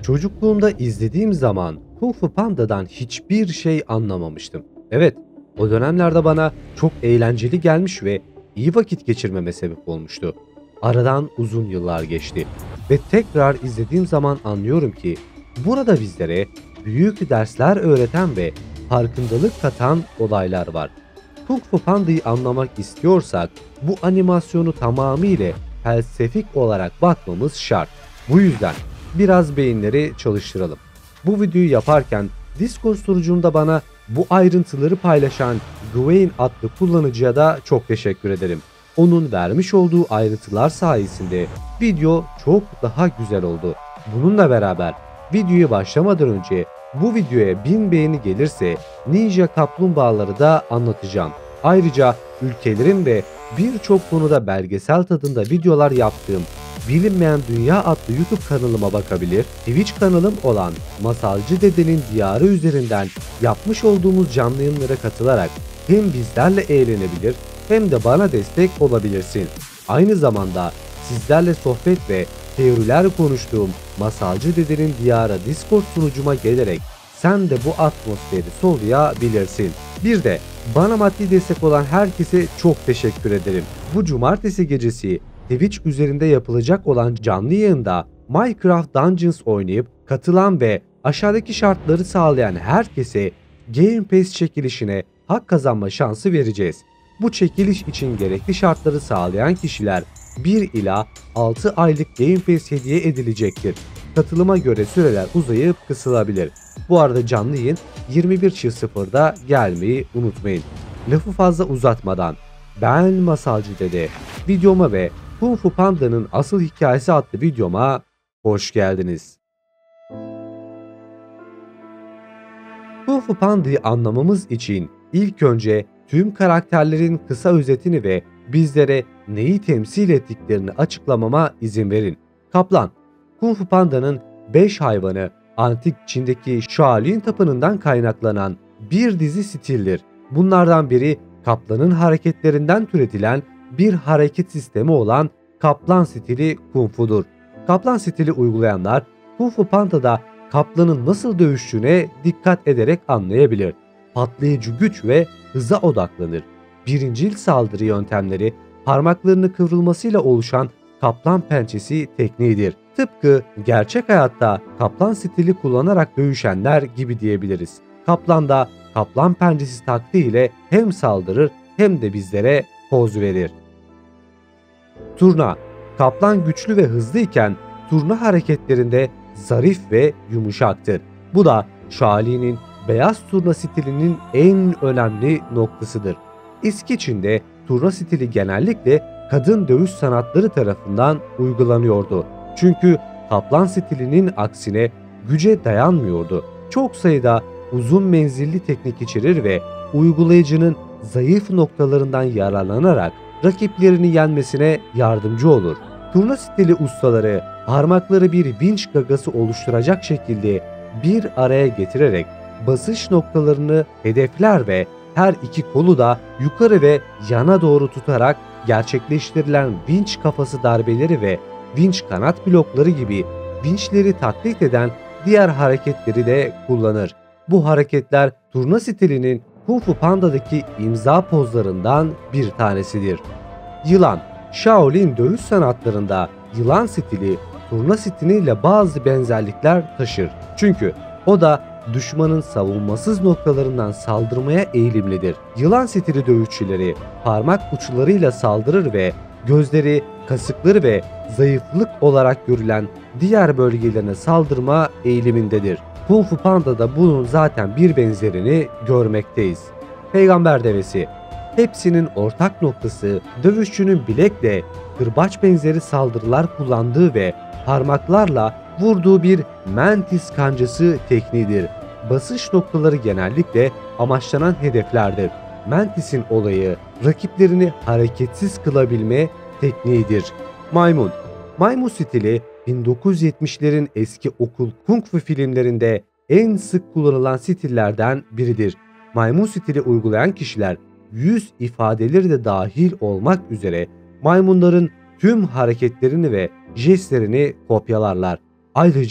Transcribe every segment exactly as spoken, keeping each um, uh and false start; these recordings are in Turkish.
Çocukluğumda izlediğim zaman Kung Fu Panda'dan hiçbir şey anlamamıştım. Evet, o dönemlerde bana çok eğlenceli gelmiş ve iyi vakit geçirmeme sebep olmuştu. Aradan uzun yıllar geçti ve tekrar izlediğim zaman anlıyorum ki burada bizlere büyük dersler öğreten ve farkındalık katan olaylar var. Kung Fu Panda'yı anlamak istiyorsak bu animasyonu tamamıyla felsefik olarak bakmamız şart. Bu yüzden biraz beyinleri çalıştıralım. Bu videoyu yaparken Discord sunucumda bana bu ayrıntıları paylaşan Gwen adlı kullanıcıya da çok teşekkür ederim. Onun vermiş olduğu ayrıntılar sayesinde video çok daha güzel oldu. Bununla beraber videoya başlamadan önce bu videoya bin beğeni gelirse Ninja Kaplumbağaları da anlatacağım. Ayrıca ülkelerin ve birçok konuda belgesel tadında videolar yaptığım Bilinmeyen Dünya adlı YouTube kanalıma bakabilir, Twitch kanalım olan Masalcı Dede'nin Diyarı üzerinden yapmış olduğumuz canlı yayınlara katılarak hem bizlerle eğlenebilir hem de bana destek olabilirsin. Aynı zamanda sizlerle sohbet ve teoriler konuştuğum Masalcı Dede'nin Diyarı Discord sunucuma gelerek sen de bu atmosferi soluyabilirsin. Bir de bana maddi destek olan herkese çok teşekkür ederim. Bu cumartesi gecesi Twitch üzerinde yapılacak olan canlı yayında Minecraft Dungeons oynayıp katılan ve aşağıdaki şartları sağlayan herkese Game Pass çekilişine hak kazanma şansı vereceğiz. Bu çekiliş için gerekli şartları sağlayan kişiler bir ila altı aylık Game Pass hediye edilecektir. Katılıma göre süreler uzayıp kısılabilir. Bu arada canlı yayın yirmi bir sıfırda gelmeyi unutmayın. Lafı fazla uzatmadan ben Masalcı Dede videoma ve Kung Fu Panda'nın asıl hikayesi adlı videoma hoş geldiniz. Kung Fu Panda'yı anlamamız için ilk önce tüm karakterlerin kısa özetini ve bizlere neyi temsil ettiklerini açıklamama izin verin. Kaplan, Kung Fu Panda'nın beş hayvanı antik Çin'deki Shaolin tapınından kaynaklanan bir dizi stildir. Bunlardan biri kaplanın hareketlerinden türetilen bir hareket sistemi olan Kaplan stili Kung Fu'dur. Kaplan stili uygulayanlar Kung Fu Panda'da kaplanın nasıl dövüştüğüne dikkat ederek anlayabilir. Patlayıcı güç ve hıza odaklanır. Birincil saldırı yöntemleri parmaklarını kıvrılmasıyla oluşan kaplan pençesi tekniğidir. Tıpkı gerçek hayatta kaplan stili kullanarak dövüşenler gibi diyebiliriz. Kaplan da kaplan pençesi taktiğiyle hem saldırır hem de bizlere poz verir. Turna, kaplan güçlü ve hızlı iken turna hareketlerinde zarif ve yumuşaktır. Bu da Shaolin'in beyaz turna stilinin en önemli noktasıdır. Eski Çin'de turna stili genellikle kadın dövüş sanatları tarafından uygulanıyordu. Çünkü kaplan stilinin aksine güce dayanmıyordu. Çok sayıda uzun menzilli teknik içerir ve uygulayıcının zayıf noktalarından yararlanarak rakiplerini yenmesine yardımcı olur. Turna stili ustaları parmakları bir vinç gagası oluşturacak şekilde bir araya getirerek basış noktalarını hedefler ve her iki kolu da yukarı ve yana doğru tutarak gerçekleştirilen vinç kafası darbeleri ve vinç kanat blokları gibi vinçleri taklit eden diğer hareketleri de kullanır. Bu hareketler turna stilinin Kung Fu Panda'daki imza pozlarından bir tanesidir. Yılan, Shaolin dövüş sanatlarında yılan stili turna stiliyle bazı benzerlikler taşır. Çünkü o da düşmanın savunmasız noktalarından saldırmaya eğilimlidir. Yılan stili dövüşçüleri parmak uçlarıyla saldırır ve gözleri, kasıkları ve zayıflık olarak görülen diğer bölgelerine saldırma eğilimindedir. Kung Fu Panda'da bunun zaten bir benzerini görmekteyiz. Peygamber devesi. Hepsinin ortak noktası dövüşçünün bilekle kırbaç benzeri saldırılar kullandığı ve parmaklarla vurduğu bir mentis kancası tekniğidir. Basış noktaları genellikle amaçlanan hedeflerdir. Mentis'in olayı rakiplerini hareketsiz kılabilme tekniğidir. Maymun. Maymun stili bin dokuz yüz yetmişlerin eski okul kung fu filmlerinde en sık kullanılan stillerden biridir. Maymun stili uygulayan kişiler yüz ifadeleri de dahil olmak üzere maymunların tüm hareketlerini ve jestlerini kopyalarlar. Ayrıca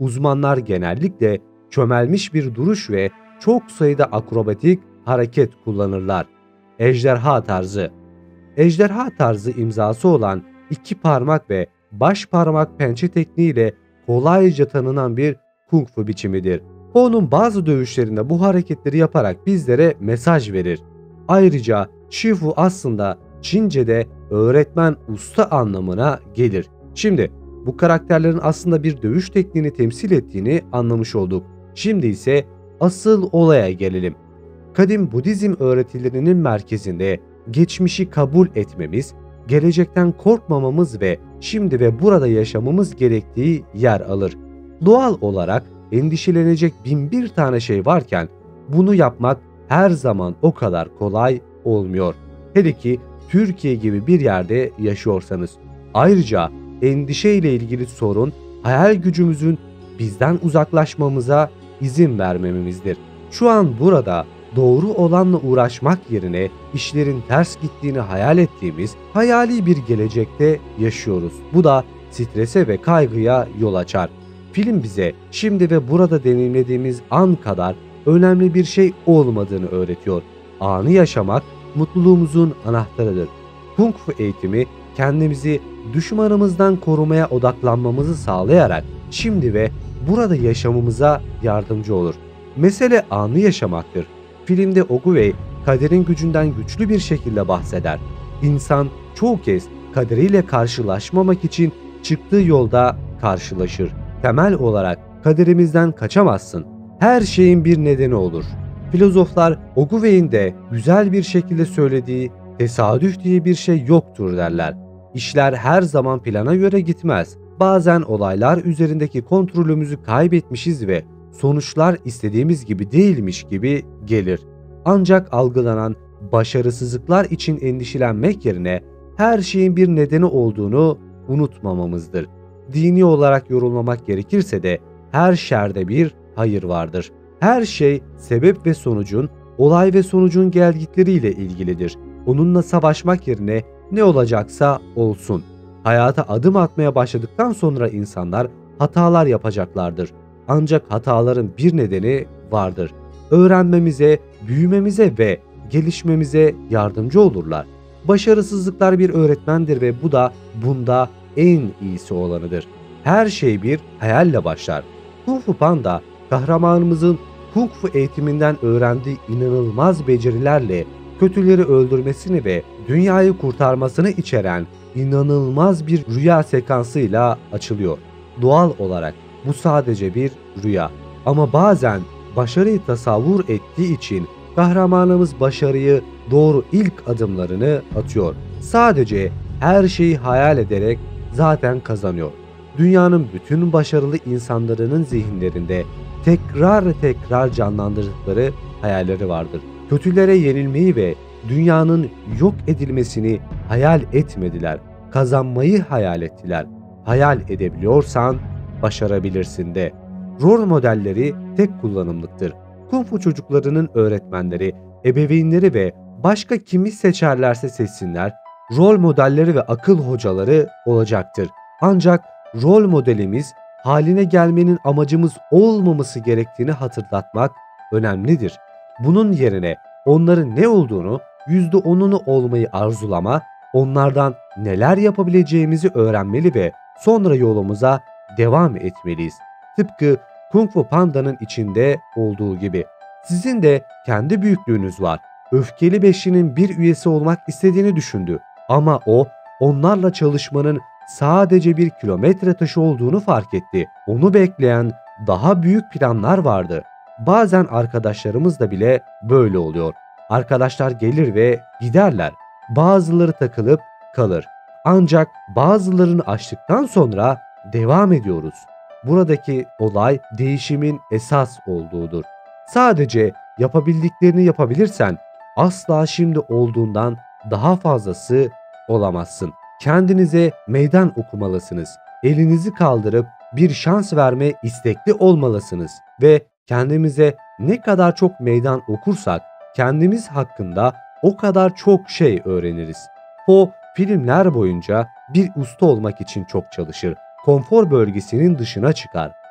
Uzmanlar genellikle çömelmiş bir duruş ve çok sayıda akrobatik hareket kullanırlar. Ejderha tarzı. Ejderha tarzı imzası olan iki parmak ve baş parmak pençe tekniğiyle kolayca tanınan bir kung fu biçimidir. Po'nun bazı dövüşlerinde bu hareketleri yaparak bizlere mesaj verir. Ayrıca Shifu aslında Çince'de öğretmen, usta anlamına gelir. Şimdi bu karakterlerin aslında bir dövüş tekniğini temsil ettiğini anlamış olduk. Şimdi ise asıl olaya gelelim. Kadim Budizm öğretilerinin merkezinde geçmişi kabul etmemiz, gelecekten korkmamamız ve şimdi ve burada yaşamamız gerektiği yer alır. Doğal olarak endişelenecek bin bir tane şey varken bunu yapmak her zaman o kadar kolay olmuyor. Hele ki Türkiye gibi bir yerde yaşıyorsanız. Ayrıca endişeyle ilgili sorun hayal gücümüzün bizden uzaklaşmamıza izin vermememizdir. Şu an burada doğru olanla uğraşmak yerine işlerin ters gittiğini hayal ettiğimiz hayali bir gelecekte yaşıyoruz. Bu da strese ve kaygıya yol açar. Film bize şimdi ve burada deneyimlediğimiz an kadar önemli bir şey olmadığını öğretiyor. Anı yaşamak mutluluğumuzun anahtarıdır. Kung Fu eğitimi kendimizi düşmanımızdan korumaya odaklanmamızı sağlayarak şimdi ve burada yaşamımıza yardımcı olur. Mesele anı yaşamaktır. Filmde Oguwei kaderin gücünden güçlü bir şekilde bahseder. İnsan çoğu kez kaderiyle karşılaşmamak için çıktığı yolda karşılaşır. Temel olarak kaderimizden kaçamazsın. Her şeyin bir nedeni olur. Filozoflar Oguwei'nin de güzel bir şekilde söylediği tesadüf diye bir şey yoktur derler. İşler her zaman plana göre gitmez. Bazen olaylar üzerindeki kontrolümüzü kaybetmişiz ve sonuçlar istediğimiz gibi değilmiş gibi gelir. Ancak algılanan başarısızlıklar için endişelenmek yerine her şeyin bir nedeni olduğunu unutmamamızdır. Dini olarak yorumlamak gerekirse de her şerde bir hayır vardır. Her şey sebep ve sonucun, olay ve sonucun gelgitleriyle ilgilidir. Onunla savaşmak yerine ne olacaksa olsun. Hayata adım atmaya başladıktan sonra insanlar hatalar yapacaklardır. Ancak hataların bir nedeni vardır. Öğrenmemize, büyümemize ve gelişmemize yardımcı olurlar. Başarısızlıklar bir öğretmendir ve bu da bunda en iyisi olanıdır. Her şey bir hayalle başlar. Kung Fu Panda, kahramanımızın Kung Fu eğitiminden öğrendiği inanılmaz becerilerle kötüleri öldürmesini ve dünyayı kurtarmasını içeren inanılmaz bir rüya sekansıyla açılıyor. Doğal olarak bu sadece bir rüya ama bazen başarıyı tasavvur ettiği için kahramanımız başarıyı doğru ilk adımlarını atıyor. Sadece her şeyi hayal ederek zaten kazanıyor. Dünyanın bütün başarılı insanların zihinlerinde tekrar tekrar canlandırdıkları hayalleri vardır. Kötülere yenilmeyi ve dünyanın yok edilmesini hayal etmediler. Kazanmayı hayal ettiler. Hayal edebiliyorsan başarabilirsin de. Rol modelleri tek kullanımlıktır. Kung Fu çocuklarının öğretmenleri, ebeveynleri ve başka kimi seçerlerse seçsinler, rol modelleri ve akıl hocaları olacaktır. Ancak rol modelimiz haline gelmenin amacımız olmaması gerektiğini hatırlatmak önemlidir. Bunun yerine onların ne olduğunu, yüzde onunu olmayı arzulama, onlardan neler yapabileceğimizi öğrenmeli ve sonra yolumuza devam etmeliyiz. Tıpkı Kung Fu Panda'nın içinde olduğu gibi. Sizin de kendi büyüklüğünüz var. Öfkeli Beşli'nin bir üyesi olmak istediğini düşündü. Ama o, onlarla çalışmanın sadece bir kilometre taşı olduğunu fark etti. Onu bekleyen daha büyük planlar vardı. Bazen arkadaşlarımız da bile böyle oluyor. Arkadaşlar gelir ve giderler. Bazıları takılıp kalır. Ancak bazılarını açtıktan sonra devam ediyoruz. Buradaki olay değişimin esas olduğudur. Sadece yapabildiklerini yapabilirsen asla şimdi olduğundan daha fazlası olamazsın. Kendinize meydan okumalısınız. Elinizi kaldırıp bir şans verme istekli olmalısınız ve kendimize ne kadar çok meydan okursak kendimiz hakkında o kadar çok şey öğreniriz. Po filmler boyunca bir usta olmak için çok çalışır. Konfor bölgesinin dışına çıkar.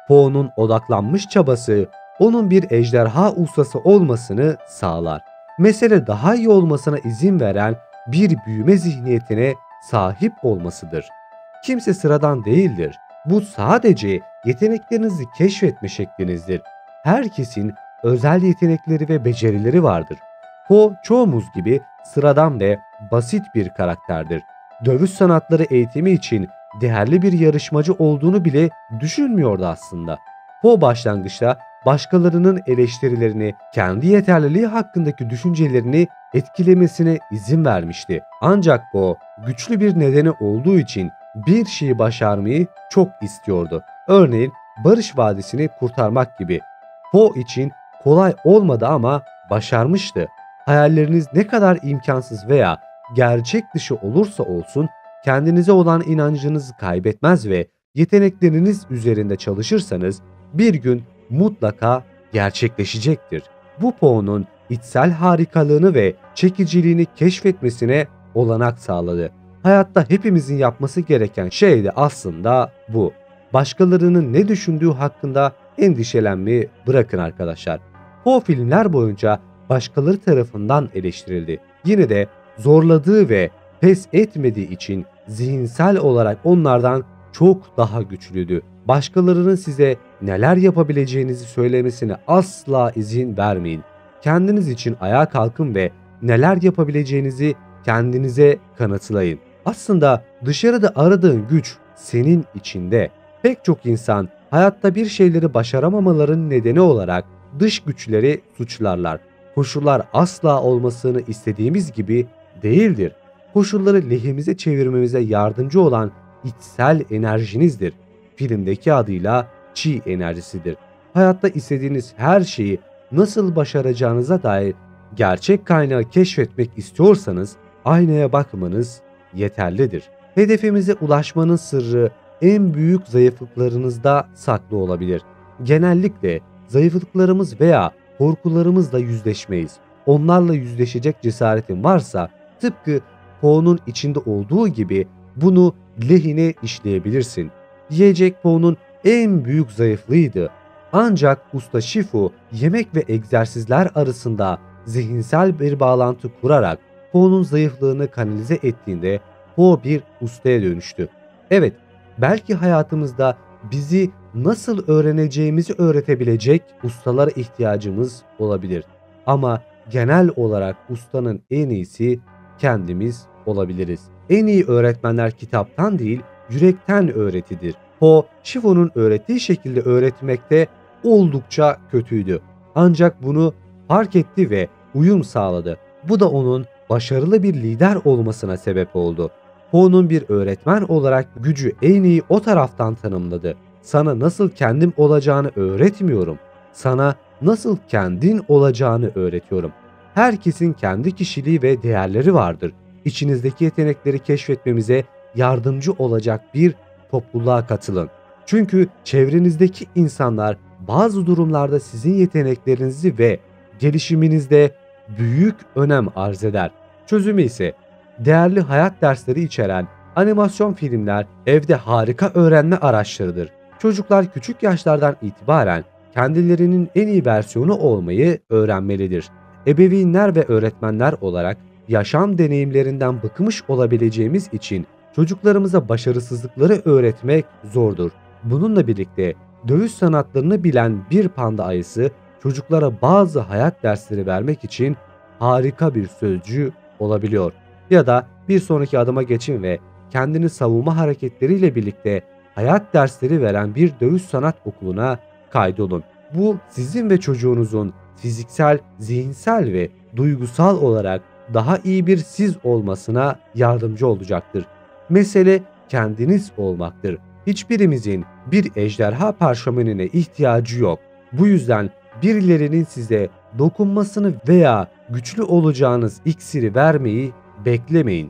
Poe'nun odaklanmış çabası onun bir ejderha ustası olmasını sağlar. Mesele daha iyi olmasına izin veren bir büyüme zihniyetine sahip olmasıdır. Kimse sıradan değildir. Bu sadece yeteneklerinizi keşfetme şeklinizdir. Herkesin özel yetenekleri ve becerileri vardır. Poe çoğumuz gibi sıradan ve basit bir karakterdir. Dövüş sanatları eğitimi için değerli bir yarışmacı olduğunu bile düşünmüyordu aslında. Poe başlangıçta başkalarının eleştirilerini, kendi yeterliliği hakkındaki düşüncelerini etkilemesine izin vermişti. Ancak Poe güçlü bir nedeni olduğu için bir şeyi başarmayı çok istiyordu. Örneğin Barış Vadisi'ni kurtarmak gibi. Poe için kolay olmadı ama başarmıştı. Hayalleriniz ne kadar imkansız veya gerçek dışı olursa olsun kendinize olan inancınızı kaybetmez ve yetenekleriniz üzerinde çalışırsanız bir gün mutlaka gerçekleşecektir. Bu Poe'nun içsel harikalığını ve çekiciliğini keşfetmesine olanak sağladı. Hayatta hepimizin yapması gereken şey de aslında bu. Başkalarının ne düşündüğü hakkında endişelenmeyi bırakın arkadaşlar. Poe filmler boyunca başkaları tarafından eleştirildi. Yine de zorladığı ve pes etmediği için zihinsel olarak onlardan çok daha güçlüydü. Başkalarının size neler yapabileceğinizi söylemesine asla izin vermeyin. Kendiniz için ayağa kalkın ve neler yapabileceğinizi kendinize kanıtlayın. Aslında dışarıda aradığın güç senin içinde. Pek çok insan hayatta bir şeyleri başaramamaların nedeni olarak dış güçleri suçlarlar. Koşullar asla olmasını istediğimiz gibi değildir. Koşulları lehimize çevirmemize yardımcı olan içsel enerjinizdir. Filmdeki adıyla Chi enerjisidir. Hayatta istediğiniz her şeyi nasıl başaracağınıza dair gerçek kaynağı keşfetmek istiyorsanız aynaya bakmanız yeterlidir. Hedefimize ulaşmanın sırrı en büyük zayıflıklarınızda saklı olabilir. Genellikle zayıflıklarımız veya korkularımızla yüzleşmeyiz. Onlarla yüzleşecek cesaretin varsa tıpkı Poe'nun içinde olduğu gibi bunu lehine işleyebilirsin. Yiyecek Poe'nun en büyük zayıflığıydı. Ancak Usta Shifu yemek ve egzersizler arasında zihinsel bir bağlantı kurarak Poe'nun zayıflığını kanalize ettiğinde Poe bir ustaya dönüştü. Evet, belki hayatımızda bizi nasıl öğreneceğimizi öğretebilecek ustalara ihtiyacımız olabilir. Ama genel olarak ustanın en iyisi kendimiz olabiliriz. En iyi öğretmenler kitaptan değil, yürekten öğretidir. Poe, Shifu'nun öğrettiği şekilde öğretmekte oldukça kötüydü. Ancak bunu fark etti ve uyum sağladı. Bu da onun başarılı bir lider olmasına sebep oldu. Poe'nun bir öğretmen olarak gücü en iyi o taraftan tanımladı. Sana nasıl kendim olacağını öğretmiyorum. Sana nasıl kendin olacağını öğretiyorum. Herkesin kendi kişiliği ve değerleri vardır. İçinizdeki yetenekleri keşfetmemize yardımcı olacak bir topluluğa katılın. Çünkü çevrenizdeki insanlar bazı durumlarda sizin yeteneklerinizi ve gelişiminizde büyük önem arz eder. Çözümü ise değerli hayat dersleri içeren animasyon filmler evde harika öğrenme araçlarıdır. Çocuklar küçük yaşlardan itibaren kendilerinin en iyi versiyonu olmayı öğrenmelidir. Ebeveynler ve öğretmenler olarak yaşam deneyimlerinden bıkmış olabileceğimiz için çocuklarımıza başarısızlıkları öğretmek zordur. Bununla birlikte dövüş sanatlarını bilen bir panda ayısı çocuklara bazı hayat dersleri vermek için harika bir sözcü olabiliyor. Ya da bir sonraki adıma geçin ve kendini savunma hareketleriyle birlikte hayat dersleri veren bir dövüş sanat okuluna kaydolun. Bu sizin ve çocuğunuzun fiziksel, zihinsel ve duygusal olarak daha iyi bir siz olmasına yardımcı olacaktır. Mesele kendiniz olmaktır. Hiçbirimizin bir ejderha parşömenine ihtiyacı yok. Bu yüzden birilerinin size dokunmasını veya güçlü olacağınız iksiri vermeyi beklemeyin.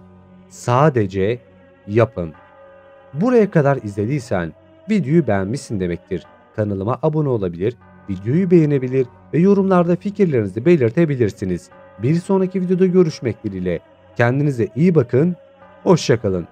Sadece yapın. Buraya kadar izlediysen videoyu beğenmişsin demektir. Kanalıma abone olabilir, videoyu beğenebilir ve yorumlarda fikirlerinizi belirtebilirsiniz. Bir sonraki videoda görüşmek dileğiyle. Kendinize iyi bakın, hoşça kalın.